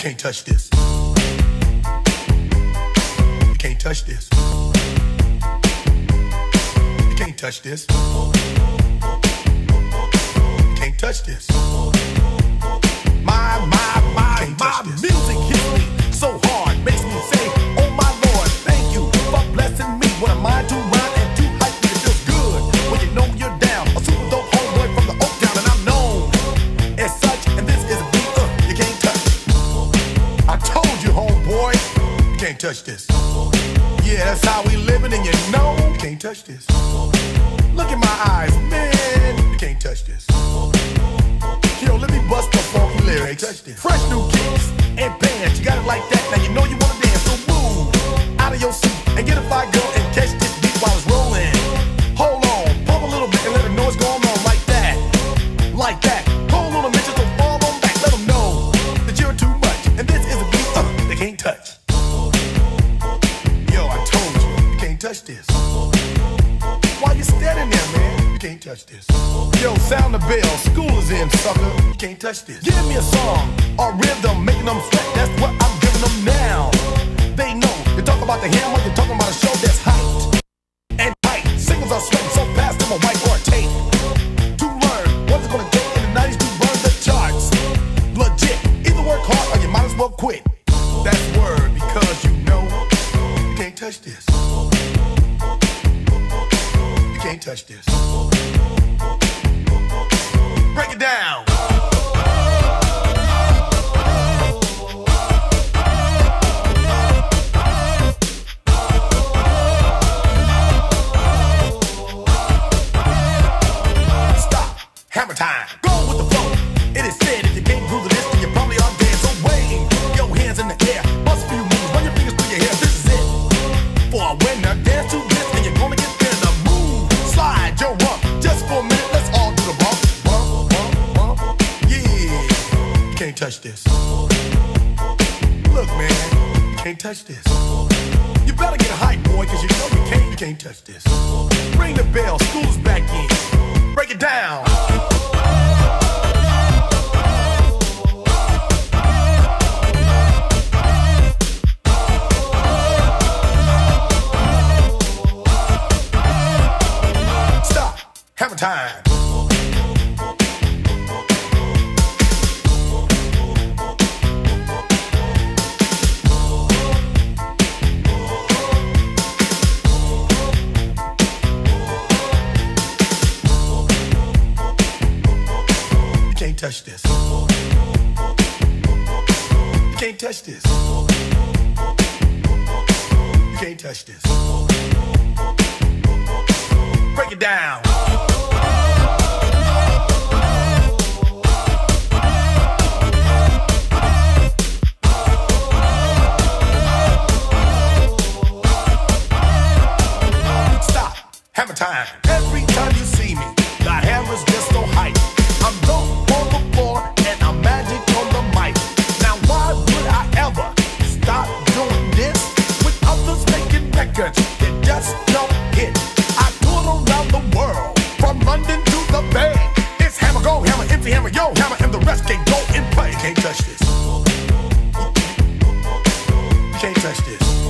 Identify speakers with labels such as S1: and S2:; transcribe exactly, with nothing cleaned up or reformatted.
S1: can't touch this. You can't touch this. You can't touch this. You can't touch this. My, my, my, my music hits me so hard, makes me say, oh my Lord, thank you for blessing me. What am I to rhyme and to hype me? It feels good when you know you're down. A super dope homeboy from the Oak Town, and I'm known as such. And this is a beat uh, you can't touch. I told you, homeboy, you can't touch this. Yeah, that's how we living, and you know you can't touch this. Look in my eyes, man, you can't touch this. Yo, let me bust the funky lyrics. Fresh new kicks and bands, you got it like that. Now you know you wanna dance, so move out of your seat and get a fire girl and catch this beat while it's rolling. Hold on, pump a little bit and let them know what's going on like that, like that. Hold on a minute, so fall on back. Let them know that you're too much, and this is a beat uh, they can't touch. Yo, I told you, you can't touch this. Why you standing there, man? You can't touch this. Yo, sound the bell, school is in, sucker. You can't touch this. Give me a song or rhythm, making them sweat. That's what I'm giving them now. They know. You talk about the hammer, you're talking about a show that's hyped and tight. Singles are sweating so fast, them a whiteboard tape. To learn what it's gonna take in the nineties to burn the charts. Legit. Either work hard or you might as well quit. That's word, because you know you can't touch this. You can't touch this. Break it down. Stop. Hammer time. Go with the flow. It is said if you can't groove to this, then you probably are dead. So wave your hands in the air. Bust a few moves. Run your fingers through your hair. This is it. For a winner, dance to this, and you're gonna get there. The move. Slide your rump. Just for a minute, let's all do the bump. Can't touch this. Look, man, you can't touch this. You better get hype, boy, cause you know you can't, you can't touch this. Ring the bell, school's back in. Break it down. Stop. Hammer time. You can't touch this. You can't touch this. You can't touch this. Break it down. Stop. Hammer time. Every time you see me, the hammer's just so hype. I'm dope on the floor and I'm magic on the mic. Now why would I ever stop doing this with others making records that just don't hit? I tour around the world, from London to the Bay. It's hammer, go hammer, empty hammer, yo hammer, and the rest can go and play. You can't touch this. You can't touch this.